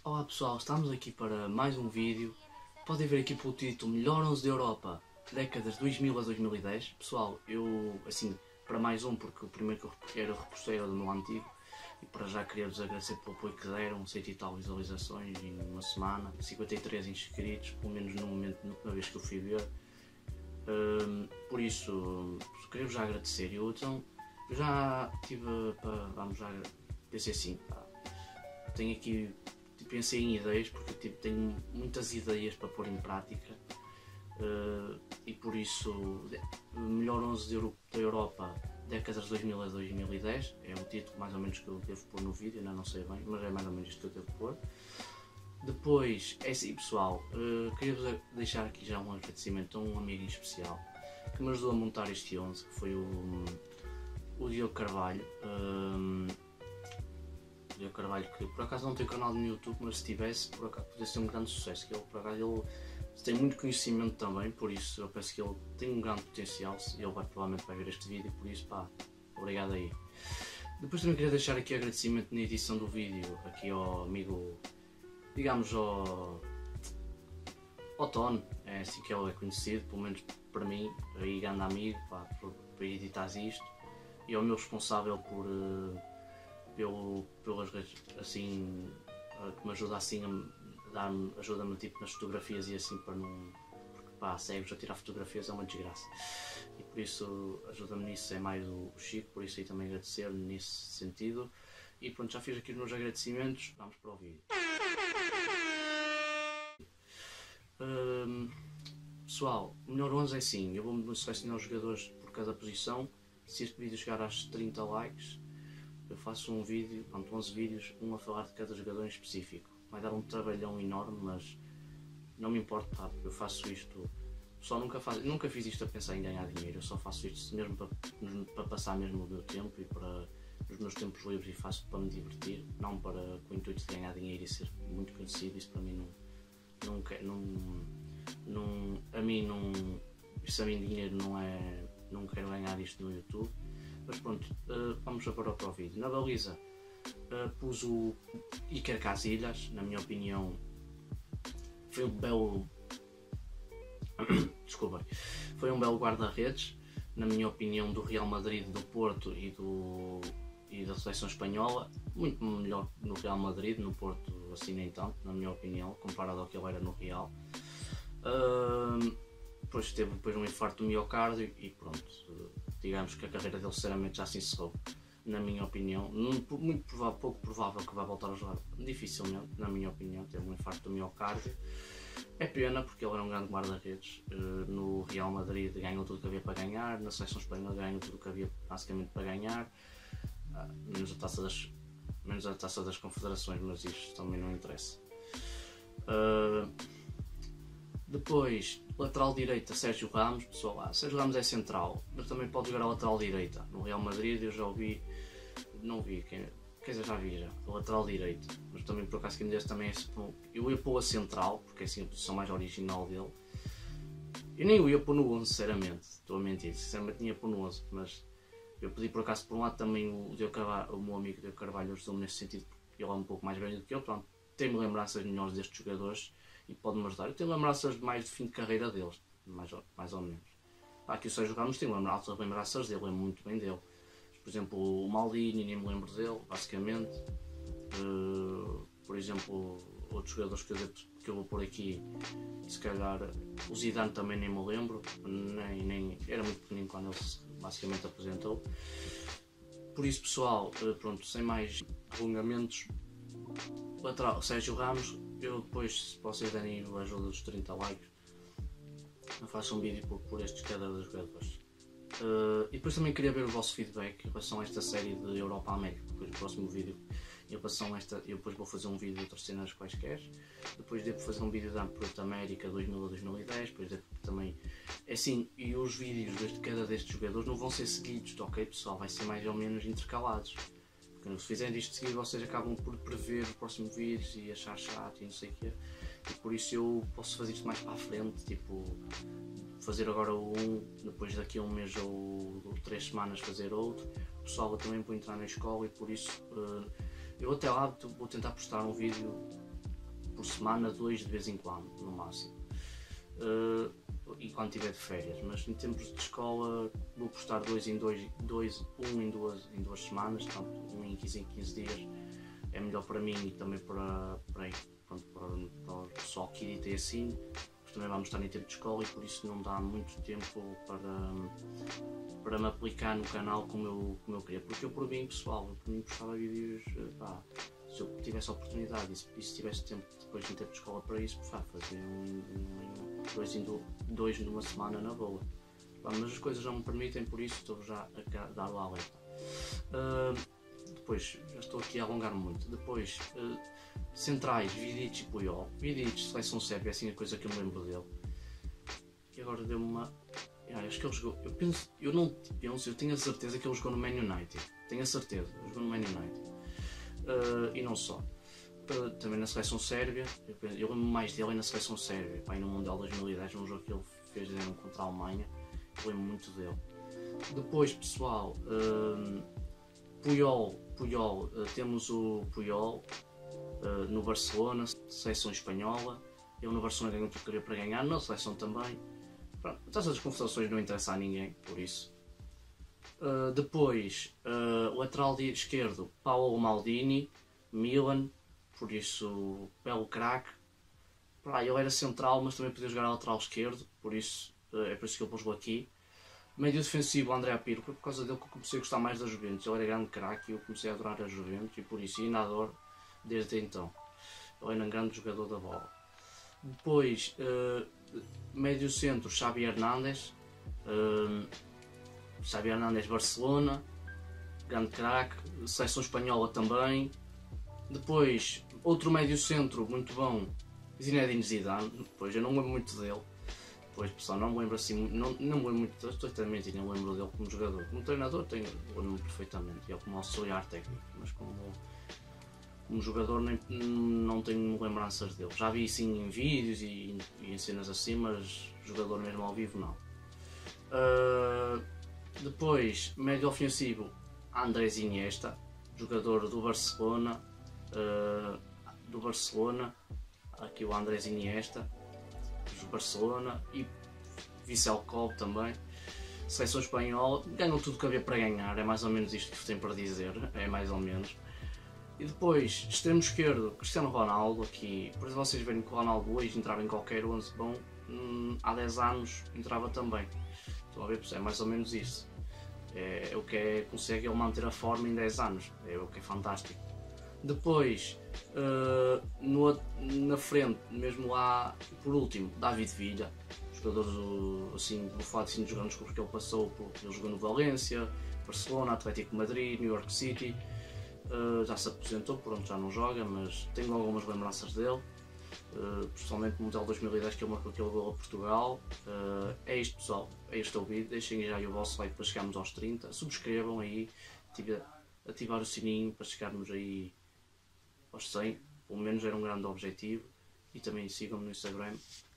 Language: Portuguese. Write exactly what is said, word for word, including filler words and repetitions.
Olá pessoal, estamos aqui para mais um vídeo. Podem ver aqui pelo título Melhor onze da Europa, décadas dois mil a dois mil e dez. Pessoal, eu, assim, para mais um, porque o primeiro que eu repostei era o repostei do meu antigo. E para já queria-vos agradecer pelo apoio que deram, cento e tal visualizações em uma semana, cinquenta e três inscritos, pelo menos no momento, na vez que eu fui ver. Um, por isso, queria-vos já agradecer. Eu, então, eu já tive, para, vamos já, pensei assim, pá, tenho aqui, pensei em ideias, porque tipo, tenho muitas ideias para pôr em prática, uh, e por isso, Melhor onze da Europa, décadas dois mil a dois mil e dez, é o título mais ou menos que eu devo pôr no vídeo, ainda não sei bem, mas é mais ou menos isto que eu devo pôr. Depois, é assim pessoal, uh, queria-vos deixar aqui já um agradecimento a um amigo em especial, que me ajudou a montar este onze, que foi o, o Diogo Carvalho. Um, Diogo Carvalho, que por acaso não tem canal no YouTube, mas se tivesse, por acaso poderia ser um grande sucesso, que ele, por acaso, ele tem muito conhecimento também, por isso eu penso que ele tem um grande potencial, e ele vai, provavelmente vai ver este vídeo, por isso pá, obrigado aí. Depois também queria deixar aqui agradecimento na edição do vídeo, aqui ao amigo, digamos ao, ao Tony, é assim que ele é conhecido, pelo menos para mim, aí grande amigo, pá, para editar isto, e ao meu responsável por... Pelo, pelas redes, assim, que me ajuda assim a dar-me, ajuda-me tipo nas fotografias e assim para não, porque pá, cegos a tirar fotografias é uma desgraça, e por isso ajuda-me nisso, é mais o Chico, por isso aí também agradecer nesse sentido. E pronto, já fiz aqui os meus agradecimentos, vamos para o vídeo. Hum, pessoal, o melhor onze é assim, eu vou selecionar os jogadores por cada posição. Se este vídeo chegar às trinta likes, eu faço um vídeo, pronto, onze vídeos, um a falar de cada jogador em específico. Vai dar um trabalhão enorme, mas não me importa, tá? Eu faço isto, só nunca, faz, nunca fiz isto a pensar em ganhar dinheiro, eu só faço isto mesmo para, para passar mesmo o meu tempo e para os meus tempos livres, e faço para me divertir, não para com o intuito de ganhar dinheiro e ser muito conhecido. Isso para mim não, não, não, não a mim não, isso a mim dinheiro não é, não quero ganhar isto no YouTube. Mas pronto, uh, vamos agora para o vídeo. Na baliza uh, pus o Iker Casillas, na minha opinião foi um belo desculpem, foi um belo guarda-redes, na minha opinião, do Real Madrid, do Porto e, do, e da seleção espanhola. Muito melhor no Real Madrid, no Porto assim nem tanto, na minha opinião, comparado ao que ele era no Real. Uh, depois teve depois um infarto do miocárdio e pronto, digamos que a carreira dele sinceramente já se encerrou, na minha opinião. Muito provável, pouco provável que vai voltar a jogar, dificilmente, na minha opinião. Teve um infarto do miocárdio, é pena porque ele era um grande guarda-redes. No Real Madrid ganhou tudo o que havia para ganhar, na seleção espanhola ganhou tudo o que havia basicamente para ganhar, menos a taça das, menos a taça das confederações, mas isto também não interessa. Uh, Depois, lateral direita, Sérgio Ramos. Pessoal, lá, Sérgio Ramos é central, mas também pode jogar a lateral direita. No Real Madrid eu já ouvi, não vi, quem, quer dizer, já vi já, a lateral direita, mas também por acaso quem me desse também é, eu ia pôr a central, porque é assim a posição mais original dele. Eu nem o ia pôr no onze, sinceramente, estou a mentir, sinceramente ia pôr no onze, mas eu pedi por acaso por um lado também o, Diogo Carvalho, o meu amigo Diogo Carvalho ajudou-me nesse sentido, porque ele é um pouco mais velho do que eu, pronto, tenho lembranças melhores destes jogadores e pode-me ajudar. Eu tenho lembranças mais de fim de carreira deles, mais, mais ou menos. Aqui o Sérgio Ramos tem lembranças, lembranças dele, lembro muito bem dele. Por exemplo, o Maldini, nem me lembro dele, basicamente. Uh, por exemplo, outros jogadores que eu, devo, que eu vou pôr aqui, se calhar o Zidane também nem me lembro, nem, nem, era muito pequenino quando ele se basicamente apresentou. Por isso, pessoal, uh, pronto, sem mais alongamentos, lateral, Sérgio Ramos. Eu depois, se vocês derem a ajuda dos trinta likes, eu faço um vídeo por, por estes cada dos jogadores. Uh, e depois também queria ver o vosso feedback em relação a esta série de Europa América. Depois do próximo vídeo, em relação a esta, eu depois vou fazer um vídeo de outras cenas quaisquer. Depois devo fazer um vídeo da Europa América dois mil a dois mil e dez. Depois devo também, é assim, e os vídeos de cada destes jogadores não vão ser seguidos, ok pessoal? Vai ser mais ou menos intercalados. Porque se fizerem isto de seguir, vocês acabam por prever o próximo vídeo e achar chato e não sei o quê. E por isso eu posso fazer isto mais para a frente, tipo, fazer agora um, depois daqui a um mês ou, ou três semanas fazer outro. O pessoal também vou entrar na escola e por isso uh, eu até lá vou tentar postar um vídeo por semana, dois de vez em quando, no máximo. Uh, e quando tiver de férias, mas em tempos de escola vou postar dois em dois, dois um em duas, em duas semanas, portanto, um em quinze em quinze dias. É melhor para mim e também para, para, pronto, para, para o pessoal que edita e assim, porque também vamos estar em tempo de escola e por isso não dá muito tempo para, para me aplicar no canal como eu, como eu queria. Porque eu, por mim, pessoal, eu por mim postava vídeos, pá, se eu tivesse a oportunidade e se, e se tivesse tempo depois em tempo de escola para isso, pá, fazia um, um, dois, dois numa semana na boa. Pá, mas as coisas não me permitem, por isso estou já a dar o alerta. Uh, Depois, já estou aqui a alongar muito. Depois, uh, centrais, Vidic e Puyol. Vidic, seleção sérvia, é assim a coisa que eu me lembro dele. E agora deu-me uma. Ah, acho que ele jogou. Eu penso, eu não penso, eu tenho a certeza que ele jogou no Man United. Tenho a certeza, ele jogou no Man United. Uh, e não só. Uh, também na seleção sérvia. Eu, penso, eu lembro mais dele na seleção sérvia. Pá, no Mundial dois mil e dez, num jogo que ele fez contra a Alemanha. Eu lembro muito dele. Depois, pessoal. Uh, Puyol, Puyol, uh, temos o Puyol uh, no Barcelona, seleção espanhola. Ele no Barcelona ganhou tudo que queria para ganhar, na seleção também. Pronto, essas confusões não interessam a ninguém, por isso. Uh, depois, uh, lateral esquerdo, Paolo Maldini, Milan, por isso, belo craque. Ele era central, mas também podia jogar a lateral esquerdo, por isso, uh, é por isso que ele pôs-o aqui. Médio defensivo, André Pirlo, por causa dele que eu comecei a gostar mais da Juventus. Ele era grande craque e eu comecei a adorar a Juventus e por isso ainda adoro desde então. Ele era um grande jogador da bola. Depois, uh, médio centro, Xavi Hernández. Uh, Xavi Hernández, Barcelona, grande craque. Seleção espanhola também. Depois, outro médio centro muito bom, Zinedine Zidane. Depois, eu não lembro muito dele. Pois, pessoal, não me lembro assim, não, não me lembro muito, estou a mentir, não lembro dele como jogador. Como treinador, tenho, lembro-me perfeitamente, ele como auxiliar técnico, mas como, como jogador nem, não tenho lembranças dele. Já vi sim em vídeos e, e em cenas assim, mas jogador mesmo ao vivo não. Uh, depois, médio ofensivo, Andrés Iniesta, jogador do Barcelona, uh, do Barcelona, aqui o Andrés Iniesta. Barcelona e Vissel Kobe também, seleção espanhola, ganham tudo o que havia para ganhar, é mais ou menos isto que tem para dizer, é mais ou menos. E depois, extremo esquerdo, Cristiano Ronaldo, aqui, por exemplo, vocês verem que o Ronaldo hoje entrava em qualquer onze, bom, hum, há dez anos entrava também, estão a ver, é mais ou menos isso, é, é o que é, consegue ele manter a forma em dez anos, é o que é fantástico. Depois, uh, no, na frente, mesmo lá, por último, David Villa, jogador do, assim, vou falar assim, de jogadores clubes que ele passou, por, ele jogou no Valência, Barcelona, Atlético de Madrid, New York City, uh, já se aposentou, pronto, já não joga, mas tenho algumas lembranças dele, uh, principalmente no Mundial dois mil e dez que ele marcou aquele gol a Portugal. Uh, é isto, pessoal, é este o vídeo, deixem já aí o vosso like para chegarmos aos trinta, subscrevam aí, ativar, ativar o sininho para chegarmos aí aos cem, pelo menos era um grande objetivo, e também sigam-me no Instagram,